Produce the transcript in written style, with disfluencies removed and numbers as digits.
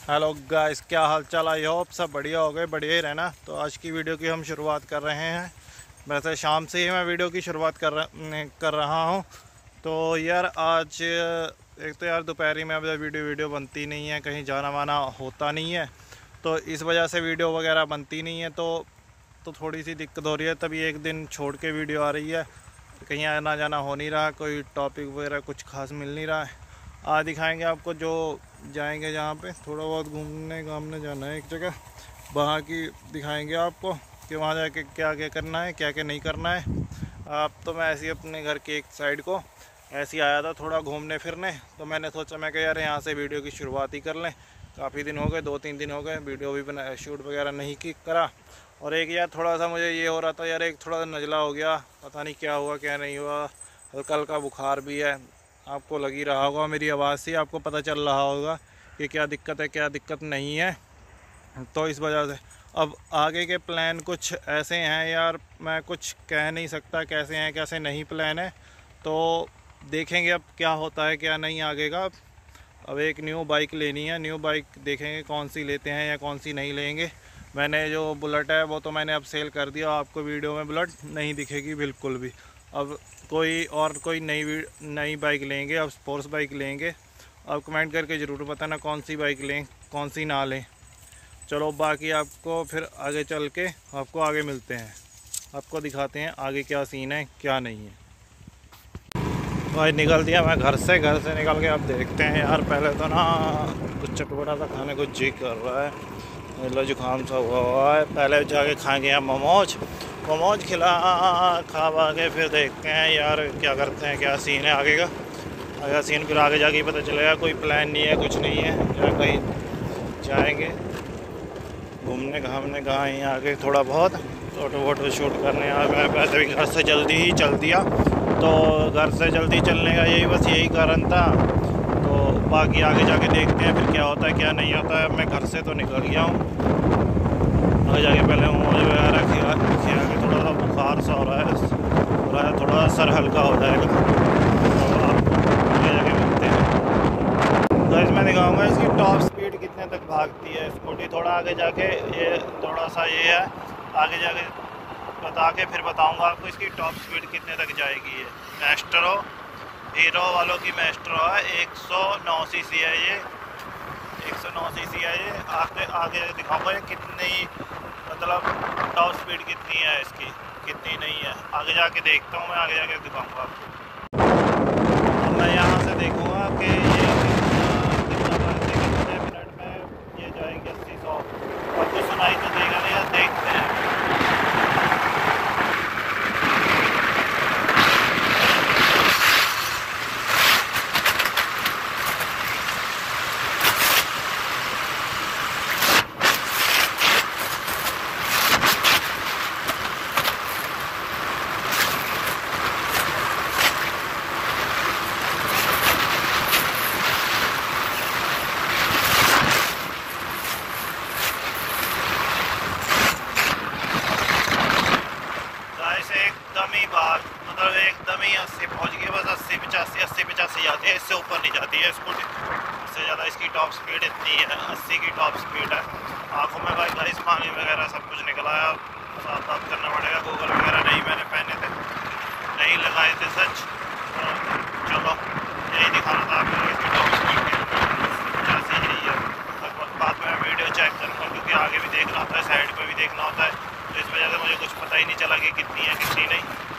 Hello guys, क्या हाल चाल। I hope सब बढ़िया हो गए, बढ़िया ही रहना। तो आज की वीडियो की हम शुरुआत कर रहे हैं। वैसे शाम से ही मैं वीडियो की शुरुआत कर रहा हूँ। तो यार आज एक तो यार दोपहरी में अब वीडियो बनती नहीं है, कहीं जाना वाना होता नहीं है, तो इस वजह से वीडियो वगैरह बनती नहीं है। तो थोड़ी सी दिक्कत हो रही है, तभी एक दिन छोड़ के वीडियो आ रही है। कहीं आना जाना हो नहीं रहा, कोई टॉपिक वगैरह कुछ खास मिल नहीं रहा है। आज दिखाएंगे आपको, जो जाएंगे जहाँ पे थोड़ा बहुत घूमने घामने जाना है एक जगह, वहाँ की दिखाएंगे आपको कि वहाँ जाके क्या क्या करना है, क्या क्या नहीं करना है। आप तो मैं ऐसे ही अपने घर के एक साइड को ऐसे ही आया था थोड़ा घूमने फिरने, तो मैंने सोचा मैं कि यार यहाँ से वीडियो की शुरुआत ही कर लें। काफ़ी दिन हो गए, 2-3 दिन हो गए वीडियो भी बना शूट वगैरह नहीं की करा। और एक यार थोड़ा सा मुझे ये हो रहा था यार, एक थोड़ा नज़ला हो गया, पता नहीं क्या हुआ क्या नहीं हुआ। हल्का हल्का बुखार भी है, आपको लग ही रहा होगा, मेरी आवाज़ से आपको पता चल रहा होगा कि क्या दिक्कत है क्या दिक्कत नहीं है। तो इस वजह से अब आगे के प्लान कुछ ऐसे हैं यार, मैं कुछ कह नहीं सकता कैसे हैं कैसे नहीं प्लान है। तो देखेंगे अब क्या होता है क्या नहीं आगे का। अब एक न्यू बाइक लेनी है, न्यू बाइक देखेंगे कौन सी लेते हैं या कौन सी नहीं लेंगे। मैंने जो बुलेट है वो तो मैंने अब सेल कर दिया, आपको वीडियो में बुलेट नहीं दिखेगी बिल्कुल भी। अब कोई नई बाइक लेंगे, अब स्पोर्ट्स बाइक लेंगे। अब कमेंट करके ज़रूर बताना कौन सी बाइक लें कौन सी ना लें। चलो बाकी आपको फिर आगे चल के आपको आगे मिलते हैं, आपको दिखाते हैं आगे क्या सीन है क्या नहीं है। भाई निकल दिया मैं घर से निकल के अब देखते हैं यार। पहले तो ना कुछ चटपटा सा खाने को जी कर रहा है, मतलब जुकाम सा हुआ है। पहले जाके खाएंगे यार मोमोज खा के फिर देखते हैं यार क्या करते हैं, क्या सीन है आगे का। आगे सीन फिर आगे जाके पता चलेगा। कोई प्लान नहीं है, कुछ नहीं है, या कहीं जाएंगे घूमने घामने कहाँ ही आगे थोड़ा बहुत फोटो शूट करने। मैं वैसे भी घर से जल्दी ही चल दिया, तो घर से जल्दी चलने का यही कारण था। तो बाकी आगे जाके देखते हैं फिर क्या होता है क्या नहीं होता है। मैं घर से तो निकल गया हूँ, आगे जाके पहले मोमोज वगैरह खिला के थोड़ा सा बुखार सा हो रहा है, थोड़ा सा सर हल्का हो जाएगा। तो आप आगे जाके मिलते हैं। तो इसमें दिखाऊंगा इसकी टॉप स्पीड कितने तक भागती है स्कूटी। थोड़ा आगे जाके ये थोड़ा सा ये है, आगे जाके बता के फिर बताऊंगा आपको इसकी टॉप स्पीड कितने तक जाएगी। ये मैस्ट्रो हीरो वालों की मैस्ट्रो है, 109 सीसी है ये, 109 सीसी है ये। आगे दिखाऊंगा ये कितनी, मतलब टॉप स्पीड कितनी है इसकी कितनी नहीं है। आगे जाके देखता हूँ मैं, आगे जाके दिखाऊंगा आपको। अब मैं यहाँ से देखूँगा कि ये कितने मिनट में ये जाएगी 80-100। और कुछ सुनाई तो देगा नहीं यार, देखते हैं। एकदम ही 80 पहुँच गई, बस 80-85 जाती है, इससे ऊपर नहीं जाती है स्कूटी। इससे ज़्यादा इसकी टॉप स्पीड इतनी है, 80 की टॉप स्पीड है। आँखों में भाई गाइस पानी वगैरह सब कुछ निकला है। अब साफ करना पड़ेगा। गूगल वगैरह नहीं मैंने पहने थे, नहीं लगाए थे सच। तो चलो यही दिखाना था आपको, इसकी टॉप स्पीड ऐसी ही है। लगभग बाद में वीडियो चेक करूँगा, क्योंकि आगे भी देखना होता है, साइड पर भी देखना होता है। तो इस वजह से मुझे कुछ पता ही नहीं चला कि कितनी है कितनी नहीं।